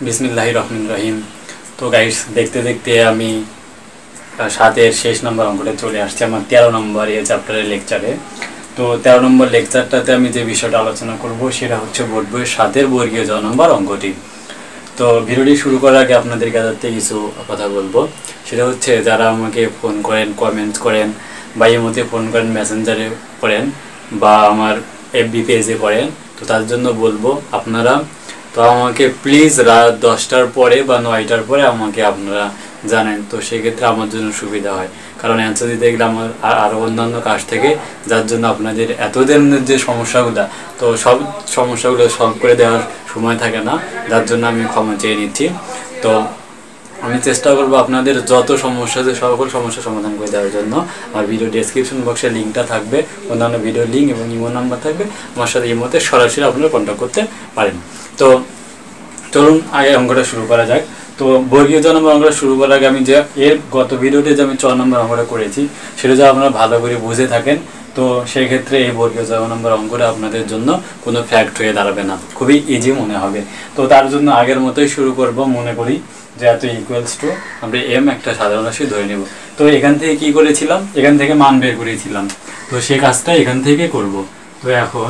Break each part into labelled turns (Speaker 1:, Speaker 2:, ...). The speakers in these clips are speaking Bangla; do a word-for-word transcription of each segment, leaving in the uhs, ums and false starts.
Speaker 1: বিসমিল্লাহির রহমানির রহিম। তো গাইস, দেখতে দেখতে আমি সাতের শেষ নম্বর অঙ্কটা চলে আসছে আমার তেরো নম্বর এই চ্যাপ্টারের লেকচারে। তো তেরো নম্বর লেকচারটাতে আমি যে বিষয়টা আলোচনা করব সেটা হচ্ছে বোর্ড বইয়ের সাতের বর্গীয় জ নম্বর অঙ্কটি। তো ভিডিওটি শুরু করার আগে আপনাদের কাছে কিছু কথা বলবো। সেটা হচ্ছে যারা আমাকে ফোন করেন, কমেন্টস করেন বা ইমোতে ফোন করেন, মেসেঞ্জারে করেন বা আমার এফবি পেজে করেন, তো তার জন্য বলবো আপনারা তো আমাকে প্লিজ রাত দশটার পরে বা নয়টার পরে আমাকে আপনারা জানেন, তো সেক্ষেত্রে আমার জন্য সুবিধা হয়। কারণ অ্যান্সার দিতে গেলে আমার আরও অন্যান্য কাজ থেকে, যার জন্য আপনাদের এতদিনের যে সমস্যাগুলো, তো সব সমস্যাগুলো সলভ করে দেওয়ার সময় থাকে না, যার জন্য আমি ক্ষমা চেয়ে নিচ্ছি। তো আমি চেষ্টা করবো আপনাদের যত সমস্যা আছে সকল সমস্যার সমাধান করে দেওয়ার জন্য। আমার ভিডিও ডেসক্রিপশন বক্সে লিঙ্কটা থাকবে, অন্যান্য ভিডিও লিঙ্ক এবং ইমো নাম্বার থাকবে, আমার সাথে ইমোতে সরাসরি আপনারা কন্ট্যাক্ট করতে পারেন। তো চলুন আগে অঙ্কটা শুরু করা যাক। তো বর্গীয় জ নম্বর অঙ্কটা শুরু করার আগে আমি যে এর গত ভিডিওতে যে আমি ছ নম্বর অঙ্কটা করেছি সেটা যদি আপনারা ভালো করে বুঝে থাকেন, তো সেই ক্ষেত্রে এই বর্গীয় জ নম্বর অঙ্কটা আপনাদের জন্য কোনো ফ্যাক্ট হয়ে দাঁড়াবে না, খুবই ইজি মনে হবে। তো তার জন্য আগের মতোই শুরু করব। মনে করি যে এত ইকুয়ালস টু আমরা এম একটা সাধারণ রাশি ধরে নেব। তো এখান থেকে কি করেছিলাম, এখান থেকে মান বের করেছিলাম, তো সেই কাজটা এখান থেকে করব। তো এখন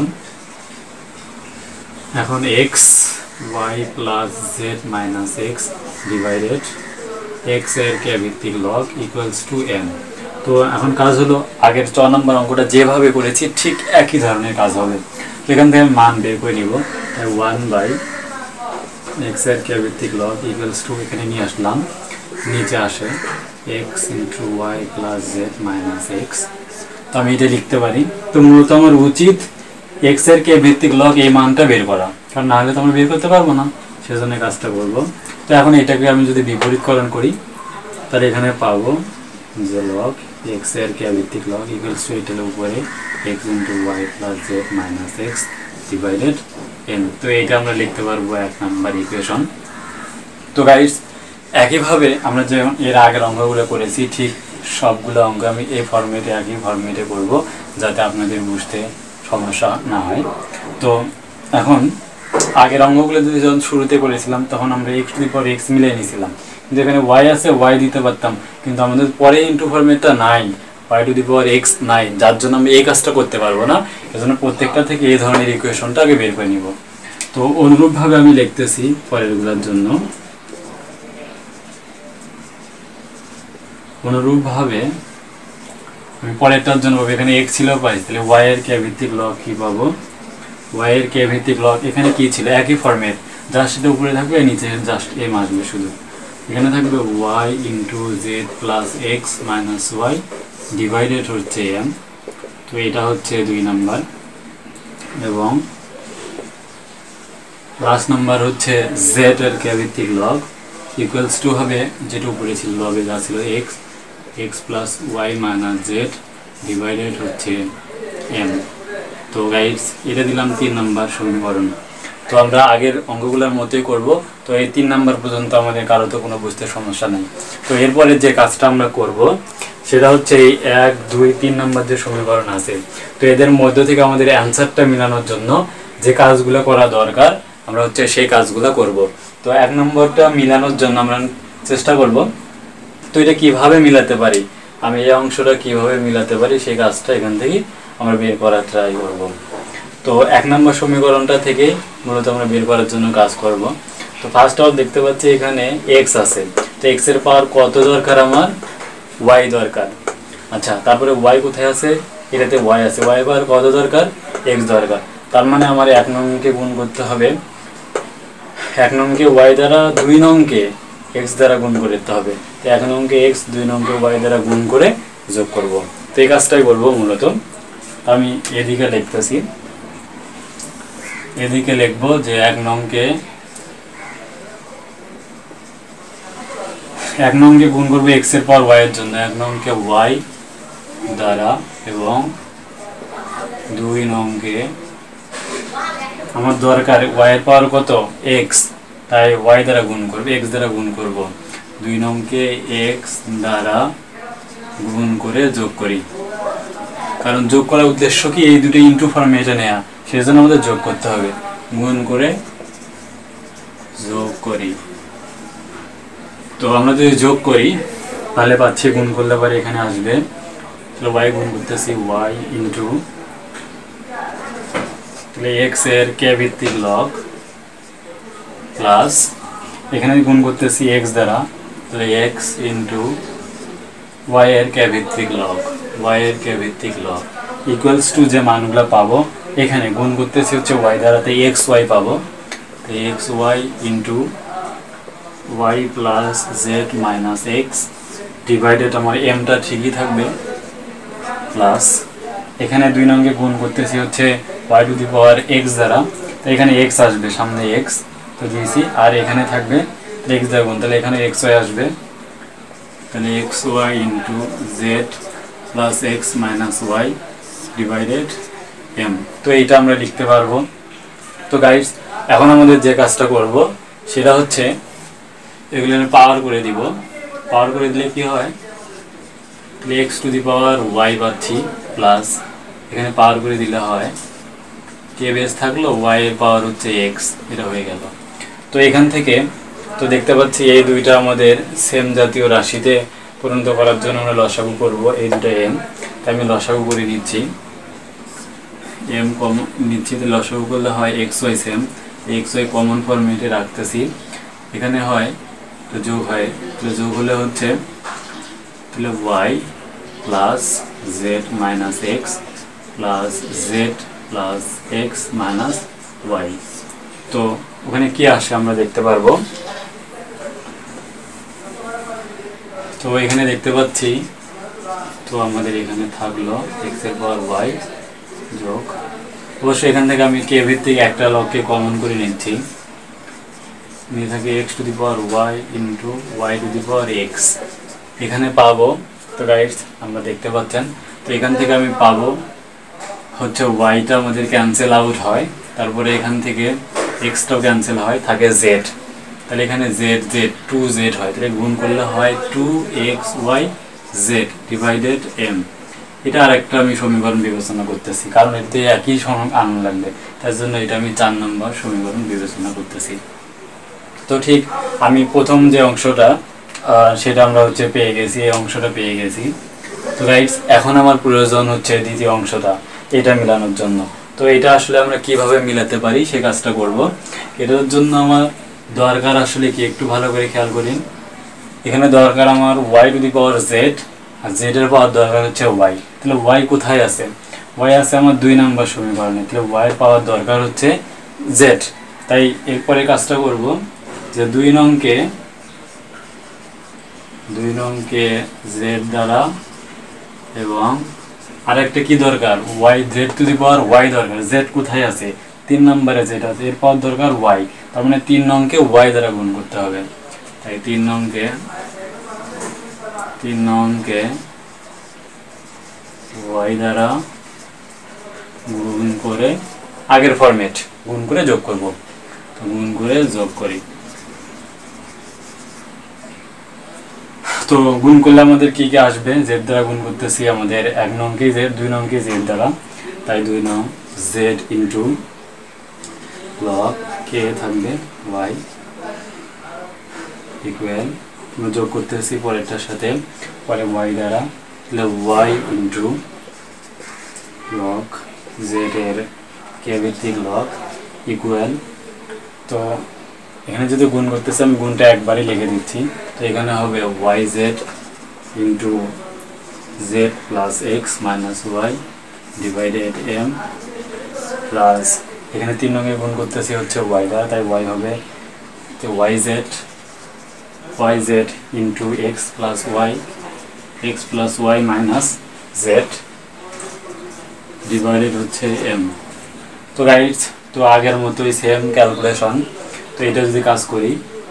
Speaker 1: এখন x y plus z minus x divided x এর কে ভিত্তিক লগ ইকুয়ালস টু এম। তো এখন কাজ হলো আগের ছ নম্বর অঙ্কটা যেভাবে করেছি ঠিক একই ধরনের কাজ হবে। এখান থেকে আমি মান বের করে নিব। ওয়ান বাই এক্স এর কে ভিত্তিক লগ ইকুয়ালস টু এখানে নিয়ে আসলাম, নিচে আসে x into y plus z minus x. তো আমি এটা লিখতে পারি। তো মূলত আমার উচিত এক্স এর কে ভিত্তিক লগ এই মানটা বের করা, কারণ না হলে তো আমরা বের করতে পারবো না, সেজন্য কাজটা করবো। তো এখন এটাকে আমি যদি বিপরীতকরণ করি তাহলে এখানে পাবো যে লগ এক্স এর কে ভিত্তিক লগ ইকুয়ালস টু এটার উপরে x into y plus z minus x divided n. তো এইটা আমরা লিখতে পারবো এক নাম্বার ইকুয়েশন। তো গাইস, একইভাবে আমরা যে এর আগের অঙ্কগুলো করেছি ঠিক সবগুলো অঙ্ক আমি এই ফর্মেটে একই ফর্মেটে করব, যাতে আপনাদের বুঝতে সমস্যা না হয়। তো এখন আগের অঙ্কগুলো যদি যখন শুরুতে করেছিলাম তখন আমরা x to the power x মিলিয়ে নিয়েছিলাম, কিন্তু এখানে ওয়াই আছে ওয়াই দিতে পারতাম, কিন্তু আমাদের পরে ইন্টু ফর্মেটটা নাই, y to the power x নাই, যার জন্য আমি এই কাজটা করতে পারবো না। এজন্য প্রত্যেকটা থেকে এই ধরনের ইকুয়েশনটা আগে বের করে নিব। তো অনুরূপভাবে আমি লিখতেছি পরেরগুলোর জন্য। অনুরূপভাবে আমি পরেরটার জন্য পাবো, এখানে এক্স ছিল পাই, তাহলে ওয়াই এর কে ভিত্তিক লগ কি পাবো, ওয়াই এর কে ভিত্তিক লগ এখানে কি ছিল একই ফর্মেট, জাস্ট এটা উপরে থাকবে নিচে জাস্ট এম আসবে শুধু। এখানে থাকবে y into z plus x minus y divided হচ্ছে এম। তো এটা হচ্ছে দুই নাম্বার, এবং লাস্ট নাম্বার হচ্ছে জেড এর কে ভিত্তিক লগ ইকুয়ালস টু হবে যেটা উপরে ছিল লগে যা ছিল x x plus y minus z divided হচ্ছে এম। তো গাইস, এটা দিলাম তিন নাম্বার সমীকরণ। তো আমরা আগের অঙ্কগুলোর মতোই করব। তো এই তিন নাম্বার পর্যন্ত আমাদের কারো তো কোনো বুঝতে সমস্যা নেই। তো এরপরে যে কাজটা আমরা করব সেটা হচ্ছে এই এক দুই তিন নাম্বার যে সমীকরণ আছে, তো এদের মধ্য থেকে আমাদের অ্যান্সারটা মেলানোর জন্য যে কাজগুলো করা দরকার আমরা হচ্ছে সেই কাজগুলো করব। তো এক নম্বরটা মিলানোর জন্য আমরা চেষ্টা করব, তো এটা কিভাবে মিলাতে পারি, আমি এই অংশটা কিভাবে মিলাতে পারি সেই কাজটা এখান থেকে আমরা বের করার ট্রাই করব। তো এক নম্বর সমীকরণটা থেকে মূলত আমরা বের করার জন্য কাজ করব। তো ফার্স্ট অফ দেখতে পাচ্ছি এখানে এক্স আছে, তো এক্স এর পাওয়ার কত দরকার, আমার ওয়াই দরকার। আচ্ছা, তারপরে ওয়াই কোথায় আছে, এটাতে ওয়াই আছে, ওয়াই পাওয়ার কত দরকার, এক্স দরকার। তার মানে আমার এক নংকে গুণ করতে হবে, এক নংকে ওয়াই দ্বারা দুই নংকে এক্স দ্বারা গুণ করতে হবে। তো এক নংকে এক্স দুই নংকে ওয়াই দ্বারা গুণ করে যোগ করব। তো এই কাজটাই করবো মূলত। আমি এদিকে লিখতেছি, এদিকে লিখবো যে এক নংকে এক নংকে গুণ করবো এক্স এর পাওয়ার ওয়াই এর জন্য, এক নংকে ওয়াই দ্বারা, এবং দুই নংকে আমার দরকার ওয়াই এর পাওয়ার কত এক্স, তাই ওয়াই দ্বারা গুণ করবো, এক্স দ্বারা গুণ করব, দুই নংকে এক্স দ্বারা গুণ করে যোগ করি। কারণ যোগ করার উদ্দেশ্য কি, এই দুটো ইন্টু ফর্মেটে নেওয়া, সেজন্য আমাদের যোগ করতে হবে। গুণ করে যোগ করি, তো আমরা যদি যোগ করি তাহলে পাচ্ছি গুণ করলে পারে এখানে আসবে, তাহলে ওয়াই গুণ করতেছি ওয়াই ইন্টু তাহলে এক্স এর কে ভিত্তিক লগ প্লাস এখানে গুণ করতেছি এক্স দ্বারা, তাহলে এক্স ইন্টু ওয়াই এর কে ভিত্তিক লগ, ওয়াই এর কে ভিত্তিক লগ ইকুয়ালস টু যে মানগুলো পাবো এখানে গুণ করতেছি হচ্ছে ওয়াই দ্বারা, তাই এক্স ওয়াই পাবো, তাই x y into y plus z minus x divided আমার এমটা ঠিকই থাকবে প্লাস এখানে দুই নঙ্গে গুণ করতেছি হচ্ছে y to the power x দ্বারা, তো এখানে এক্স আসবে সামনে এক্স তো দিয়েছি, আর এখানে থাকবে এক্স দ্বারা গুণ, তাহলে এখানে এক্স ওয়াই আসবে, তাহলে x y into z plus x minus y divided m, তো এইটা আমরা লিখতে পারবো। তো গাইস এখন আমাদের যে কাজটা করব সেটা হচ্ছে এগুলো আমি পাওয়ার করে দিব, পাওয়ার করে দিলে কি হয়, x to the power y পাচ্ছি প্লাস এখানে পাওয়ার করে দিলে হয় কে বেস থাকলো ওয়াই এর পাওয়ার হচ্ছে এক্স, এটা হয়ে গেল। তো এখান থেকে তো দেখতে পাচ্ছি এই দুইটা আমাদের সেম জাতীয় রাশিতে পরিণত করার জন্য আমরা লসাগু করব, এই দুটো এম, তাই আমি লসাগু করে নিচ্ছি, এম কম নিচ্ছি, তো লসাগু করলে হয় x y same, x y common ফরম্যাটে রাখতেছি, এখানে হয় তো যোগ হয়, তো যোগ হলে হচ্ছে তাহলে y plus z minus x plus z plus x minus y, তো ওখানে কি আসে আমরা দেখতে পারবো। তো এখানে দেখতে পাচ্ছি তো আমাদের এখানে থাকলো এক্স এর পাওয়ার ওয়াই যোগ, অবশ্যই এখান থেকে আমি কে ভিত্তিক একটা লগকে কমন করে নিচ্ছি, নিয়ে থাকে x to the power y into y to the power x, এখানে পাবো তো গাইস আমরা দেখতে পাচ্ছেন, তো এখান থেকে আমি পাবো হচ্ছে ওয়াইটা আমাদের ক্যান্সেল আউট হয়, তারপরে এখান থেকে এক্সটাও ক্যান্সেল হয়, থাকে জেড, তাহলে এখানে জেড জেড টু জেড হয়, তাহলে গুণ করলে হয় two x y z divided m, এটা আর একটা আমি সমীকরণ বিবেচনা করতেছি কারণ এতে একই সময় আনন্দ লাগবে, তার জন্য এটা আমি চার নম্বর সমীকরণ বিবেচনা করতেছি। তো ঠিক আমি প্রথম যে অংশটা সেটা আমরা হচ্ছে পেয়ে গেছি, এই অংশটা পেয়ে গেছি। তো গাইস এখন আমার প্রয়োজন হচ্ছে দ্বিতীয় অংশটা, এটা মিলানোর জন্য, তো এটা আসলে আমরা কিভাবে মিলাতে পারি সে কাজটা করব। এটার জন্য আমার দরকার আসলে কি একটু ভালো করে খেয়াল করেন, এখানে দরকার আমার y to the power z, আর জেড এর পাওয়ার দরকার হচ্ছে ওয়াই, তাহলে ওয়াই কোথায় আছে, ওয়াই আছে আমার দুই নম্বর সমীকরণে, তাহলে ওয়াই পাওয়ার দরকার হচ্ছে জেড, তাই এরপরে কাজটা করব যে দুই নংকে দুই নংকে জেড দ্বারা এবং আরেকটা কি দরকার y z to the power y দরকার, জেড কোথায় আছে তিন নম্বরে জেড আছে, এর পাওয়ার দরকার ওয়াই, তার মানে তিন নংকে ওয়াই দ্বারা গুণ করতে হবে, তাই তিন নংকে তিন নংকে ওয়াই দ্বারা গুণ করে আগের ফরম্যাট গুণ করে যোগ করব, তো গুণ করে যোগ করি, তো গুণ করলে আমাদের কি কি আসবে, জেড দ্বারা গুণ করতেছি আমাদের এক নংকে জেড, দুই নংকে জেড দ্বারা, তাই দুই নং জেড ইন্টু লগ কে থাকবে ওয়াই ইকুয়াল যোগ করতেছি পরেরটার সাথে, পরে ওয়াই দ্বারা তাহলে ওয়াই ইন্টু লগ জেড এর কে ভিত্তিক লগ ইকুয়াল, তো এখানে যদি গুণ করতেছি আমি গুণটা একবারই লিখে দিচ্ছি, তো এখানে হবে y z into z plus x minus y divided m plus এখানে তিন রঙে গুণ করতেছি হচ্ছে ওয়াই দ্বারা, তাই ওয়াই হবে y z y z into x plus y x plus y minus z divided হচ্ছে এম। তো গাইস তো আগের মতোই সেম ক্যালকুলেশন, তো এটা যদি কাজ করি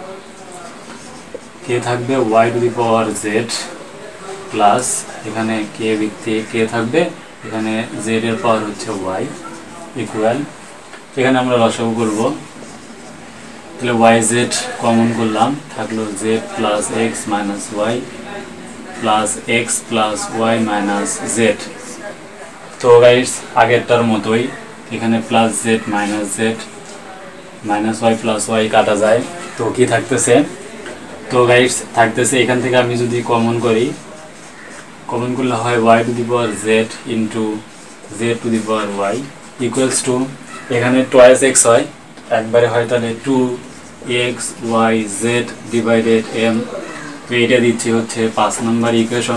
Speaker 1: কে থাকবে y to the power z plus এখানে কে ভিত্তি কে থাকবে, এখানে জেড এর পাওয়ার হচ্ছে ওয়াই ইকুয়াল, এখানে আমরা লসাগু করব, তাহলে ওয়াই জেড কমন করলাম থাকলো z plus x minus y plus x plus y minus z, তো গাইস আগেরটার মতোই এখানে plus z minus z minus y plus y কাটা যায়, তো কি থাকতেছে, তো গাইস থাকতেছে এখান থেকে আমি যদি কমন করি, কমন করলে হয় y to the power z into z to the power y equals to, এখানে টয়েস এক্স হয়, একবারে হয় তাহলে two x y z divided m. তো এইটা দিচ্ছি হচ্ছে পাঁচ নম্বর ইকুয়েশন।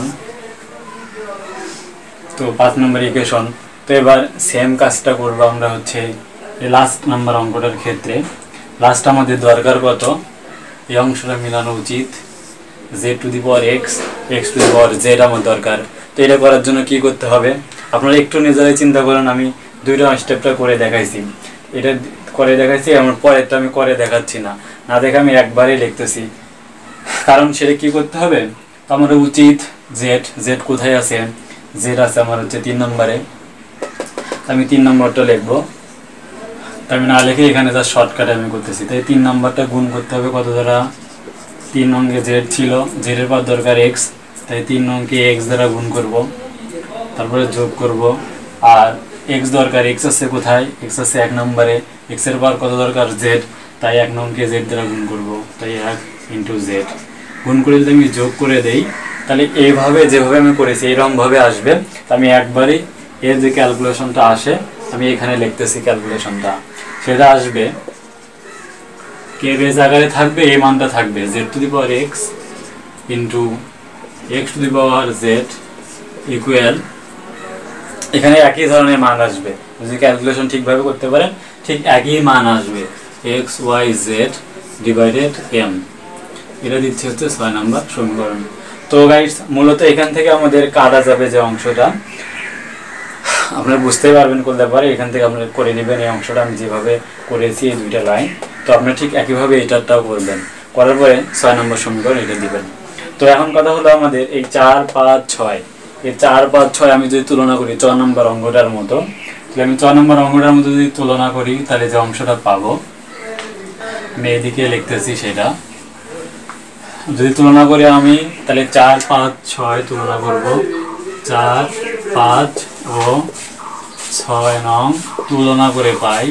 Speaker 1: তো পাঁচ নম্বর ইকুয়েশন। তো এবার সেম কাজটা করবো আমরা হচ্ছে লাস্ট নাম্বার অঙ্কটার ক্ষেত্রে। লাস্ট আমাদের দরকার কত, এই অংশটা মিলানো উচিত, z to the power x x to the power z আমার দরকার। তো এটা করার জন্য কি করতে হবে আপনারা একটু নিজেরাই চিন্তা করেন। আমি দুইটা স্টেপটা করে দেখাইছি, এটা করে দেখাইছি, আমার পরেরটা আমি করে দেখাচ্ছি না, না দেখে আমি একবারে লিখতেছি, কারণ সেটা কি করতে হবে, আমার উচিত জেড, জেড কোথায় আছে, জেড আছে আমার হচ্ছে তিন নম্বরে, আমি তিন নম্বরটা লিখবো। আমি না লিখে এখানে যা শর্টকাটে আমি করতেছি, তাই তিন নম্বরটা গুণ করতে হবে কত দ্বারা, তিন অঙ্কে জেড ছিল, জেডের পর দরকার এক্স, তাই তিন অঙ্কে এক্স দ্বারা গুণ করব, তারপরে যোগ করব। আর এক্স দরকার, এক্স আছে কোথায়, এক্স আছে এক নম্বরে, এক্সের পর কত দরকার জেড, তাই এক নঙ্কে জেড দ্বারা গুণ করব, তাই এক ইন্টু জেড গুণ করে যদি আমি যোগ করে দেই, তাহলে এইভাবে যেভাবে আমি করেছি এইরকমভাবে আসবে। আমি একবারই এর যে ক্যালকুলেশনটা আসে আমি এখানে লিখতেছি, ক্যালকুলেশনটা সেটা আসবে কে বেজ আকারে থাকবে, এই মানটা থাকবে z to the power x into x to the power z equal, এখানে একই ধরনের মান আসবে, যদি ক্যালকুলেশন ঠিকভাবে করতে পারেন ঠিক একই মান আসবে, x y z divided m. এটা দিচ্ছে হচ্ছে ছয় নম্বর সমীকরণ। তো গাইস মূলত এখান থেকে আমাদের কাটা যাবে যে অংশটা, আপনারা বুঝতে পারবেন করলে পরে এখান থেকে আপনারা করে নেবেন এই অংশটা আমি যেভাবে করেছি এই দুইটা লাইন। তো আপনারা ঠিক একইভাবে এটাটাও করবেন, করার পরে ছয় নম্বর সমীকরণ এটা দিবেন। তো এখন কথা হলো আমাদের এই চার পাঁচ ছয়, এই চার পাঁচ ছয় আমি যদি তুলনা করি ছ নম্বর অঙ্কটার মতো, তাহলে আমি ছ নম্বর অঙ্কটার মতো যদি তুলনা করি তাহলে যে অংশটা পাবো আমি এদিকে লিখতেছি, সেটা যদি তুলনা করি আমি তাহলে চার পাঁচ ছয় তুলনা করব, চার পাঁচ ও ছয় নং তুলনা করে পাই,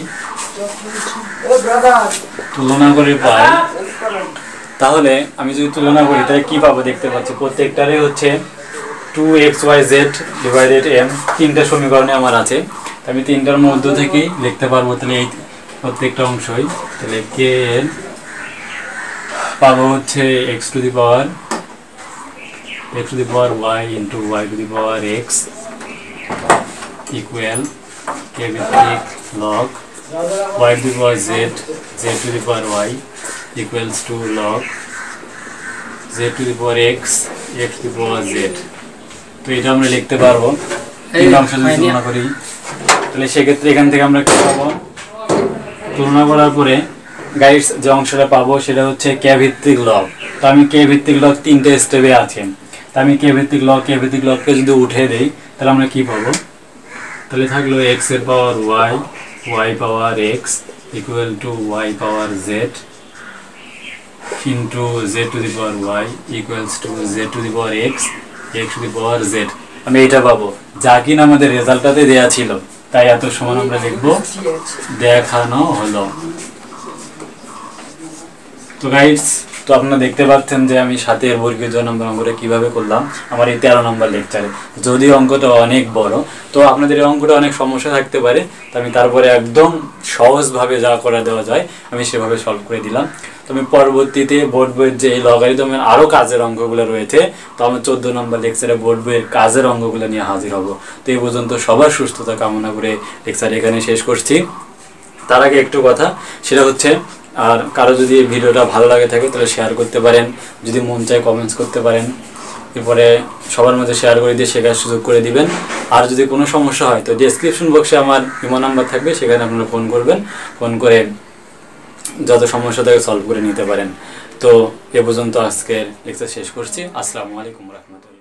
Speaker 1: তুলনা করে পাই তাহলে আমি যদি তুলনা করি তাহলে কি পাবো, দেখতে পাচ্ছি প্রত্যেকটারই হচ্ছে two x y z divided m, তিনটা সমীকরণে আমার আছে, আমি তিনটার মধ্য থেকেই লিখতে পারবো। তাহলে এই প্রত্যেকটা অংশই, তাহলে কে এর পাবো হচ্ছে x to the power x to the power y into y to the power x equal k ভিত্তিক log y to the power z z to the power y equals to log z to the power x x to the power z. তো এটা আমরা লিখতে পারবো তিনটা অংশ যদি তুলনা করি, তাহলে সেক্ষেত্রে এখান থেকে আমরা কি পাবো, তুলনা করার পরে গাইডস যে অংশটা পাবো সেটা হচ্ছে কে ভিত্তিক লগ। তো আমি কে ভিত্তিক লগ তিনটে স্টেপে আছে, তা আমি কে ভিত্তিক লগ কে ভিত্তিক লগকে যদি উঠে দেই তাহলে আমরা কি পাবো, তাহলে থাকলো এক্স এর power y y power x equal to y power z into z to the power y equals to z to the power x x to the power z. আমি এইটা পাবো যা কিনা আমাদের রেজাল্টটাতে দেওয়া ছিল, তাই এত সমান আমরা লিখবো দেখানো হলো। তো গাইডস তো আপনারা দেখতে পাচ্ছেন যে আমি সাতের বর্গীয় জ নম্বর অঙ্কটা কীভাবে করলাম আমার এই তেরো নম্বর লেকচারে। যদিও অঙ্কটা অনেক বড়, তো আপনাদের এই অঙ্কটা অনেক সমস্যা থাকতে পারে, তো আমি তারপরে একদম সহজভাবে যা করে দেওয়া যায় আমি সেভাবে সলভ করে দিলাম। তো আমি পরবর্তীতে বোর্ড বইয়ের যে এই লগারিদমের আরও কাজের অঙ্কগুলো রয়েছে, তো আমি চোদ্দো নম্বর লেকচারে বোর্ড বইয়ের কাজের অঙ্কগুলো নিয়ে হাজির হব। তো এই পর্যন্ত সবার সুস্থতা কামনা করে লেকচার এখানে শেষ করছি। তার আগে একটু কথা, সেটা হচ্ছে আর কারো যদি এই ভিডিওটা ভালো লাগে থাকে তাহলে শেয়ার করতে পারেন, যদি মন চায় কমেন্টস করতে পারেন, এরপরে সবার মধ্যে শেয়ার করে দিয়ে শেখার সুযোগ করে দিবেন। আর যদি কোনো সমস্যা হয় তো ডেসক্রিপশন বক্সে আমার ইমো নাম্বার থাকবে, সেখানে আপনারা ফোন করবেন, ফোন করে যত সমস্যা থাকে সলভ করে নিতে পারেন। তো এ পর্যন্ত আজকের লেকচার শেষ করছি। আসসালামু আলাইকুম রহমতুল্লাহ।